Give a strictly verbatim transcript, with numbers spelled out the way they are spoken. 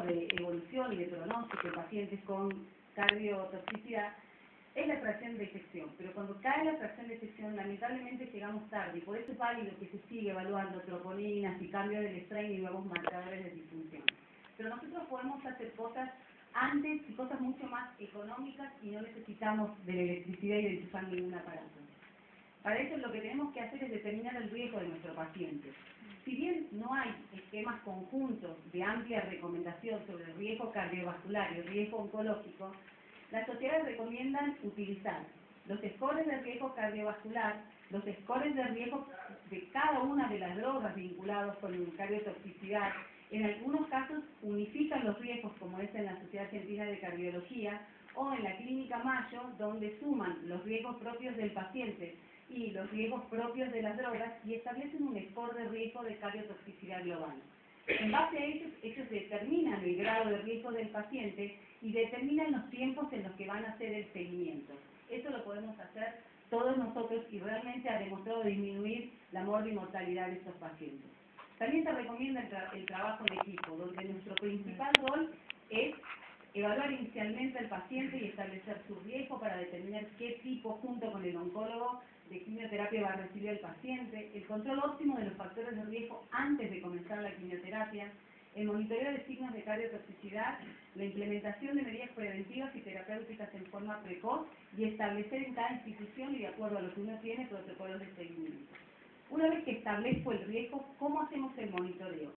de evolución y de pronóstico en pacientes con cardiotoxicidad es la fracción de eyección. Pero cuando cae la fracción de eyección, lamentablemente llegamos tarde, y por eso es válido que se sigue evaluando troponinas y cambio del strain y nuevos marcadores de disfunción. Pero nosotros podemos hacer cosas antes y cosas mucho más económicas y no necesitamos de la electricidad y de enchufar ningún aparato. Para eso lo que tenemos que hacer es determinar el riesgo de nuestro paciente. Si bien no hay esquemas conjuntos de amplia recomendación sobre el riesgo cardiovascular y el riesgo oncológico, las sociedades recomiendan utilizar los scores de riesgo cardiovascular, los scores de riesgo de cada una de las drogas vinculados con cardiotoxicidad. En algunos casos unifican los riesgos, como es en la Sociedad Argentina de Cardiología, o en la Clínica Mayo, donde suman los riesgos propios del paciente y los riesgos propios de las drogas y establecen un score de riesgo de cardiotoxicidad global. En base a ellos, ellos determinan el grado de riesgo del paciente y determinan los tiempos en los que van a hacer el seguimiento. Eso lo podemos hacer todos nosotros y realmente ha demostrado disminuir la morbimortalidad de estos pacientes. También se recomienda el, tra el trabajo en equipo, donde nuestro principal rol es evaluar inicialmente al paciente y establecer su riesgo para determinar qué tipo, junto con el oncólogo, de quimioterapia va a recibir el paciente, el control óptimo de los factores de riesgo antes de comenzar la quimioterapia, el monitoreo de signos de cardiotoxicidad, la implementación de medidas preventivas y terapéuticas en forma precoz y establecer en cada institución y de acuerdo a lo que uno tiene protocolos de seguimiento. Una vez que establezco el riesgo, ¿cómo hacemos el monitoreo?